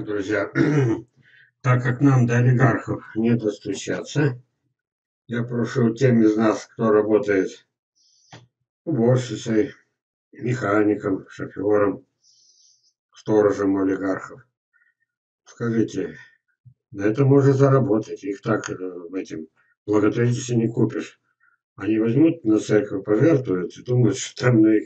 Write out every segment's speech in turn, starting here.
Друзья, так как нам до олигархов не достучаться, я прошу тем из нас, кто работает уборщицей, механиком, шофером, сторожем олигархов, скажите, на это можно заработать. Их так в этим благотворительности не купишь. Они возьмут на церковь, пожертвуют и думают, что там на их...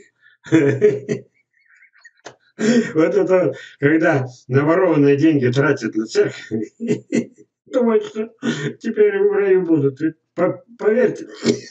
Вот это, когда наворованные деньги тратят на церковь, думают, что теперь в раю будут. И поверьте,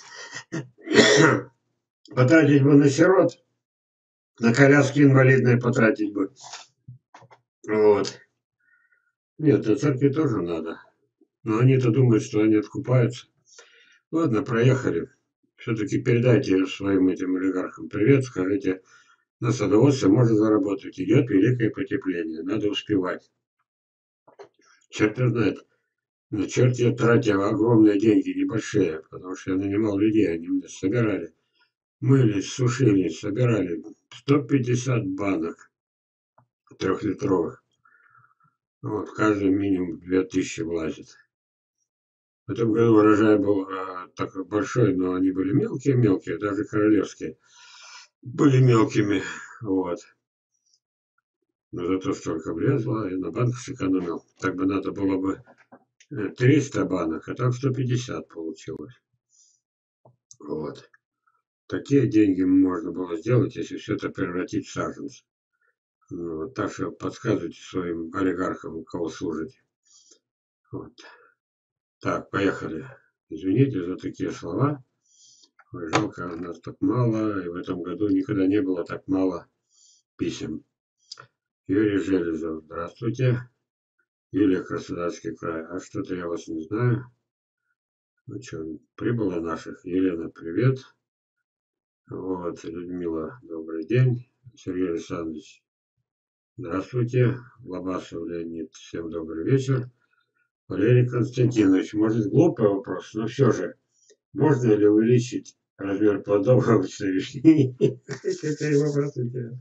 потратить бы на сирот, на коляски инвалидные потратить бы. Вот. Нет, на церкви тоже надо. Но они-то думают, что они откупаются. Ладно, проехали. Все-таки передайте своим этим олигархам привет, скажите, на садоводстве можно заработать. Идет великое потепление, надо успевать. Черт не знает. На черт я тратил огромные деньги, небольшие, потому что я нанимал людей, они мне собирали. Мылись, сушили, собирали 150 банок трехлитровых. Вот, каждый минимум 2000 влазит. В этом году урожай был такой большой, но они были мелкие-мелкие, даже королевские были мелкими. Вот. Но зато столько влезло, и на банк сэкономил. Так бы надо было бы 300 банок, а так 150 получилось. Вот. Такие деньги можно было сделать, если все это превратить в саженцы. Ну, так что подсказывайте своим олигархам, у кого служите. Вот. Так, поехали. Извините за такие слова. Ой, жалко, нас так мало, и в этом году никогда не было так мало писем. Юрий Железов, здравствуйте. Юлия, Краснодарский край. А что-то я вас не знаю. Ну что, прибыло наших. Елена, привет. Вот, Людмила, добрый день. Сергей Александрович, здравствуйте. Лобасов Леонид, всем добрый вечер. Валерий Константинович, может глупый вопрос, но все же, можно ли увеличить размер плодов обычной вишни? Какой вопрос интересный.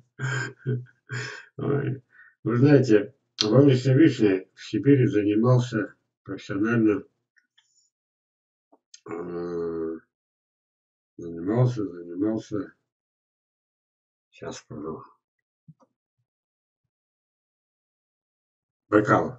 Вы знаете, обычной вишней в Сибири занимался профессионально, занимался, сейчас скажу, Байкалов.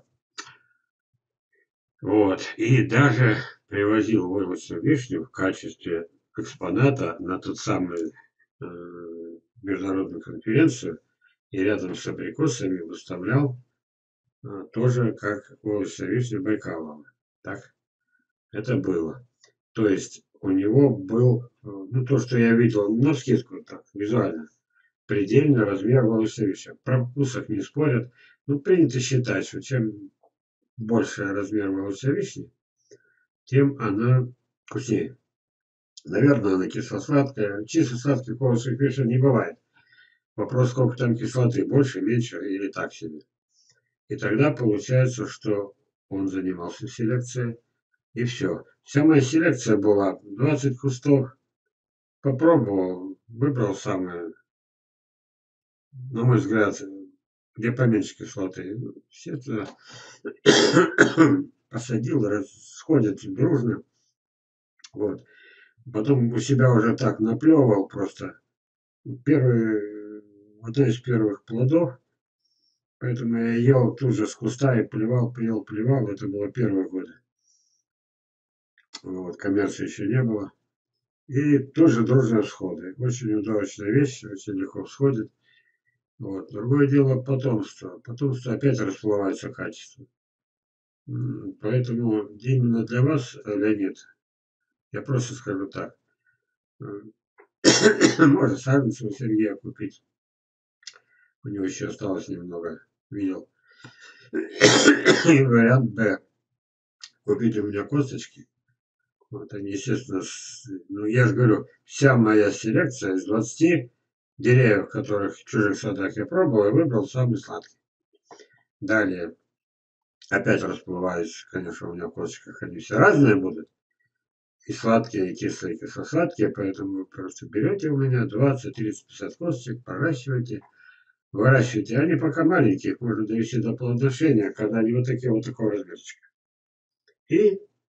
Вот, и даже привозил войлочную вишню в качестве экспоната на тот самый международную конференцию и рядом с абрикосами выставлял тоже как войлочная вишня Байкалова. Так это было. То есть у него был, ну то, что я видел навскидку так, визуально, предельный размер войлочной вишни. Про вкусах не спорят. Ну, принято считать, что чем больше размер войлочной вишни, тем она вкуснее. Наверное, она кисло-сладкая. Чисто сладких войлочных вишен не бывает. Вопрос, сколько там кислоты, больше, меньше или так себе. И тогда получается, что он занимался селекцией, и все. Вся моя селекция была 20 кустов. Попробовал, выбрал самое, на мой взгляд, где поменьше кислоты. Все это посадил, расходят дружно. Вот. Потом у себя уже так наплевывал просто. Одна из первых плодов. Поэтому я ел тут же с куста и плевал, плевал. Это было первые годы. Вот, коммерции еще не было. И тоже дружные всходы. Очень удачная вещь, очень легко всходит. Вот. Другое дело потомство. Потомство опять расплывается качество. Поэтому именно для вас, Леонид, я просто скажу так. Можно саженцы у Сергея купить. У него еще осталось немного, видел. И вариант Б. Купить у меня косточки. Вот они, естественно, ну я же говорю, вся моя селекция из 20 деревьев, которых в чужих садах я пробовал, я выбрал самый сладкий. Далее, опять расплываюсь, конечно, у меня в косточках они все разные будут. И сладкие, и кислые, и кисло-сладкие, поэтому вы просто берете у меня 20, 30, 50 косточек, проращиваете. выращивайте. Они пока маленькие, их можно довести до плодоношения, когда они вот такие вот такого размерчика. И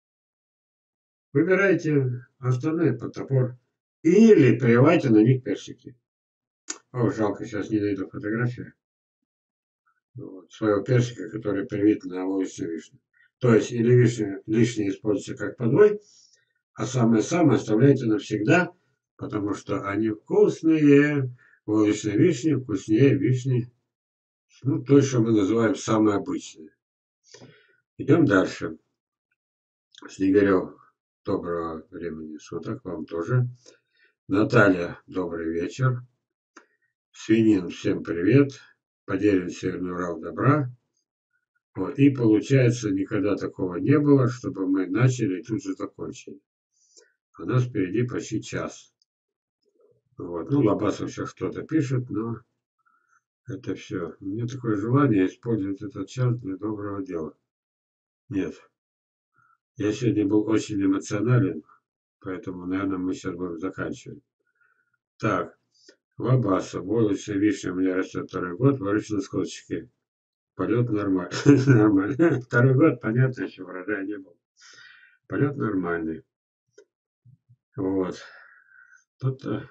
выбирайте остальное под топор. Или прививайте на них персики. О, жалко, сейчас не найду фотографию. Вот, своего персика, который привит на молочную вишню. То есть или вишню лишнее используйте как подвой, а самое-самое оставляйте навсегда, потому что они вкусные. Молочные вишни вкуснее вишни. Ну, то, что мы называем самые обычные. Идем дальше. Снегирев, доброго времени суток, вам тоже. Наталья, добрый вечер. Свинин, всем привет. Поделим Северный Урал добра. Вот. И получается, никогда такого не было, чтобы мы начали и тут же закончили. У нас впереди почти час. Вот. Ну, Лобасов сейчас что-то пишет, но это все. У меня такое желание использовать этот час для доброго дела. Нет. Я сегодня был очень эмоционален, поэтому, наверное, мы сейчас будем заканчивать. Так, Лобаса, войлочная вишня у меня растет второй год, варюсь на скотчике. Полет нормальный. Нормально. Второй год, понятно, еще урожая не был. Полет нормальный. Вот. Что-то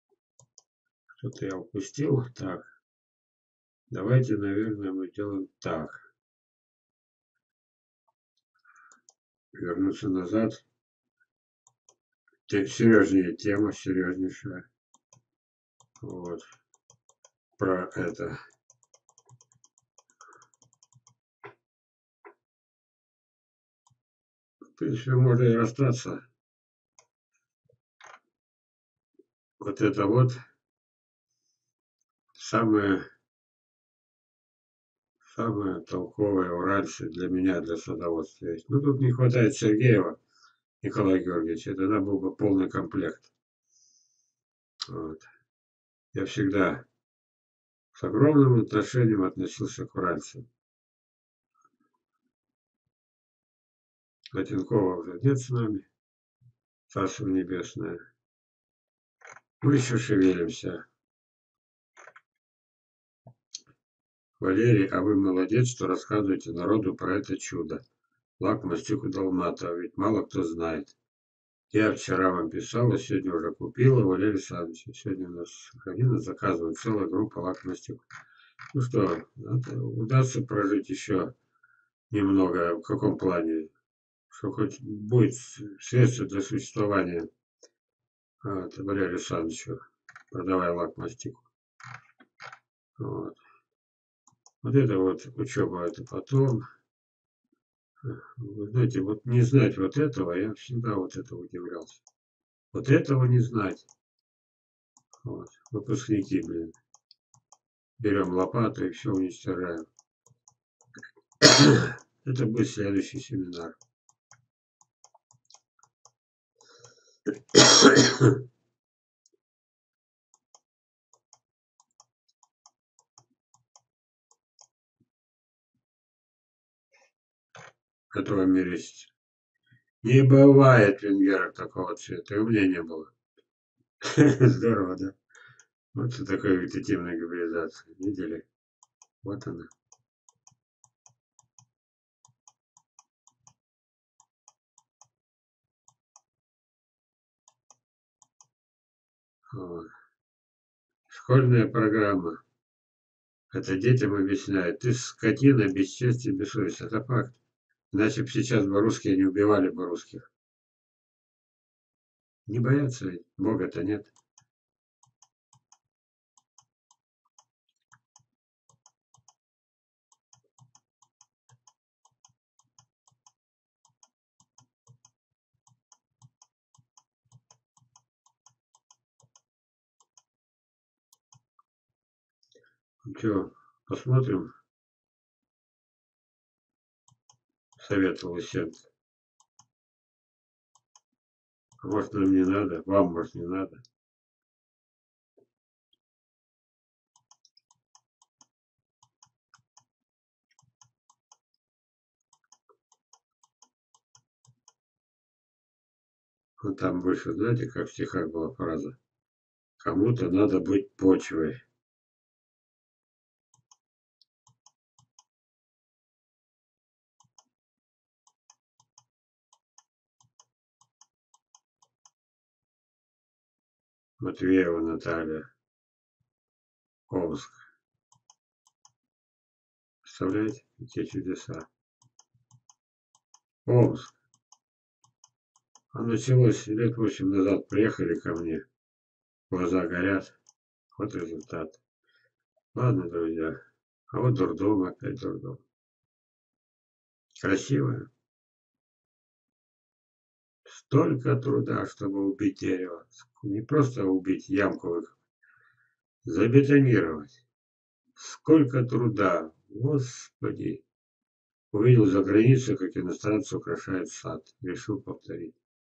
я упустил. Так. Давайте, наверное, мы сделаем так. Вернуться назад. Серьезнее тема, серьезнейшая. Вот. Про это. В принципе, можно и расстаться. Вот это вот самое толковое уральцы для меня, для садоводства есть. Ну, тут не хватает Сергеева Николая Георгиевича. Тогда был бы полный комплект. Вот. Я всегда с огромным отношением относился к уральцам. Латинкова уже нет с нами. Царство небесное. Мы еще шевелимся. Валерий, а вы молодец, что рассказываете народу про это чудо. Лакмастику Далматова, ведь мало кто знает. Я вчера вам писала, сегодня уже купила, Валерий Александрович. Сегодня у нас Карина заказывает целая группа лакмастику. Ну что, удастся прожить еще немного. В каком плане? Что хоть будет средство для существования Валерию Александровичу, продавая лакмастику. Вот. Вот это вот учеба, это потом. Вы знаете, вот не знать вот этого, я всегда вот этого удивлялся. Вот этого не знать. Вот. Выпускники, блин. Берем лопату и все уничтожаем. Это будет следующий семинар. В котором мире не бывает венгеров такого цвета. И у меня не было. Здорово, да? Вот что такое вегетативная гибридизация. Видели? Вот она. Вот. Школьная программа. Это детям объясняют. Ты скотина, без чести, без совести. Это факт. Иначе бы сейчас бы русские не убивали бы русских. Не боятся ведь. Бога-то нет. Ну что, посмотрим, советовал сердце. Может, нам не надо, вам, может, не надо. Вот там выше, знаете, как в стихах была фраза. Кому-то надо быть почвой. Матвеева Наталья. Омск. Представляете, какие чудеса. Омск. А началось лет 8 назад. Приехали ко мне. Глаза горят. Вот результат. Ладно, друзья. А вот дурдом, опять дурдом. Красивая. Столько труда, чтобы убить дерево. Не просто убить, ямку выкопать. Забетонировать. Сколько труда. Господи. Увидел за границей, как иностранцы украшают сад. Решил повторить.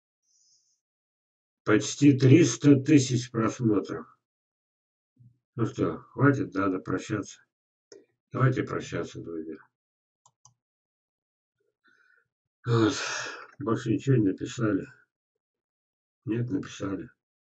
Почти 300 тысяч просмотров. Ну что, хватит, надо прощаться. Давайте прощаться, друзья. Вот. Больше ничего не написали. Нет, написали.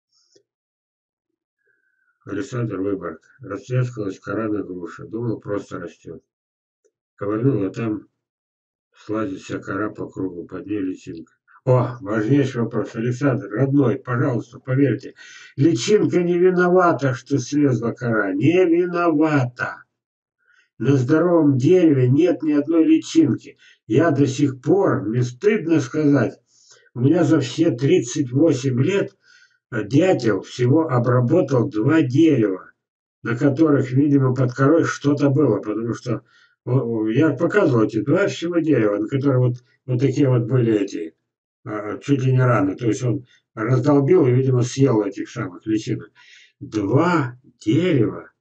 Александр Выборг. Растрескалась кора на груше. Думал, просто растет. Ковырнул, а там слазит вся кора по кругу. Под ней личинка. О, важнейший вопрос. Александр, родной, пожалуйста, поверьте. Личинка не виновата, что слезла кора. Не виновата. На здоровом дереве нет ни одной личинки. Я до сих пор, мне стыдно сказать, у меня за все 38 лет дятел всего обработал 2 дерева, на которых, видимо, под корой что-то было, потому что я показывал эти 2 всего дерева, на которых вот такие вот были эти, чуть ли не раны. То есть он раздолбил и, видимо, съел этих самых личинок. 2 дерева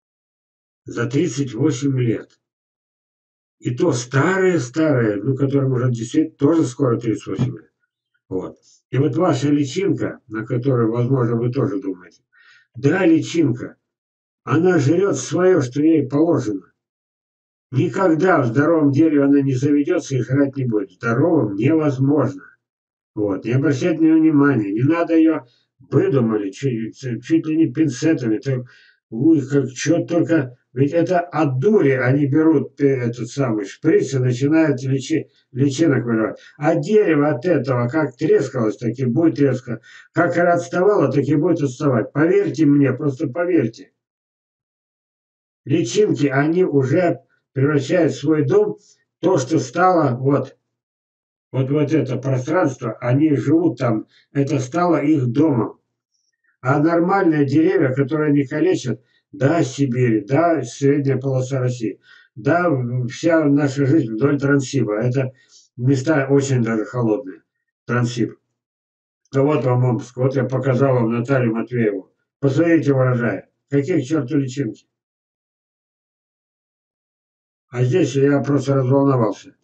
за 38 лет. И то старые-старые, ну, которым уже действительно тоже скоро 38 лет. Вот. И вот ваша личинка, на которую, возможно, вы тоже думаете, да, личинка, она жрет свое, что ей положено. Никогда в здоровом дереве она не заведется и жрать не будет. Здоровым невозможно. Вот. Не обращать на нее внимания. Не надо ее выдумали, чуть ли не пинцетами. Как что только. Ведь это от дури они берут этот самый шприц и начинают личинок выливать. А дерево от этого как трескалось, так и будет трескаться. Как отставало, так и будет отставать. Поверьте мне, просто поверьте. Личинки, они уже превращают в свой дом то, что стало вот это пространство, они живут там, это стало их домом. А нормальные деревья, которые не калечат, да, Сибирь, да, средняя полоса России, да, вся наша жизнь вдоль Транссиба. Это места очень даже холодные. Транссиб. Да вот вам Омск, вот я показал вам Наталью Матвееву. Посмотрите урожай. Какие к черту личинки? А здесь я просто разволновался.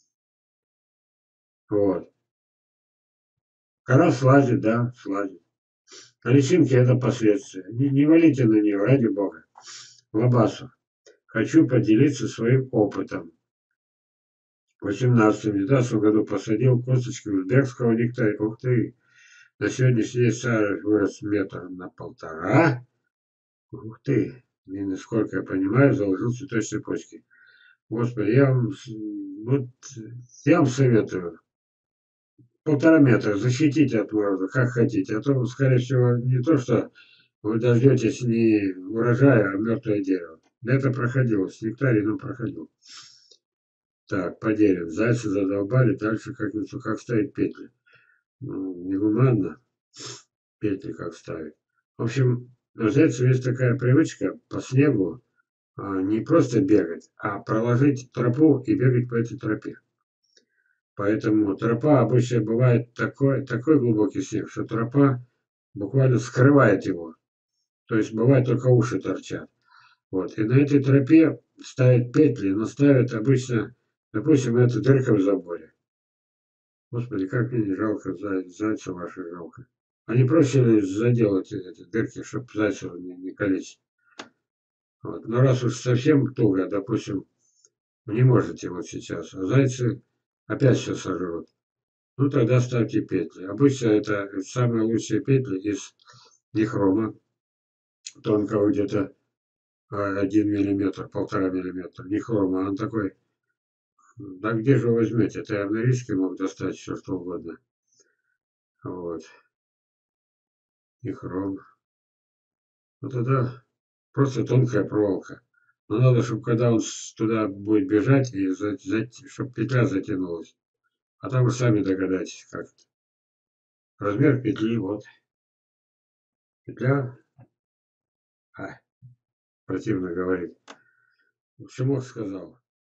Вот. Кора слазит, да, слазит. А личинки это последствия. Не валите на нее, ради бога. Лобасов. Хочу поделиться своим опытом. В 18-м году посадил косточки узбекского нектаря. Ух ты! На сегодняшний день сажа вырос метр на 1,5. Ух ты! И, насколько я понимаю, заложил цветочные почки. Господи, вот, я вам советую. 1,5 метра защитите от мороза, как хотите. А то, скорее всего, не то, что вы дождетесь не урожая, а мертвое дерево. Это проходило, с нектарином проходил. Так, по дереву. Зайцы задолбали, дальше как ставить петли. Ну, негуманно петли как ставить. В общем, у зайцев есть такая привычка по снегу не просто бегать, а проложить тропу и бегать по этой тропе. Поэтому тропа обычно бывает такой глубокий снег, что тропа буквально скрывает его. То есть бывает только уши торчат. Вот. И на этой тропе ставят петли, но ставят обычно, допустим, это дырка в заборе. Господи, как мне не жалко зайца ваших жалко. А не проще ли заделать эти дырки, чтобы зайцев не калечить? Вот. Но раз уж совсем туго, допустим, не можете вот сейчас, а зайцы опять все сожрут. Ну тогда ставьте петли. Обычно это самые лучшие петли из дихрома, тонкого где-то 1 миллиметр, 1,5 миллиметра. Дихрома, он такой, да где же вы возьмете? Это я в Норильске мог достать все что угодно. Вот. Дихром. Вот это просто тонкая проволока. Но надо, чтобы когда он туда будет бежать, и чтобы петля затянулась. А там вы сами догадайтесь, как. Размер петли, вот. Петля, а, противно говорит. В общем, сказал.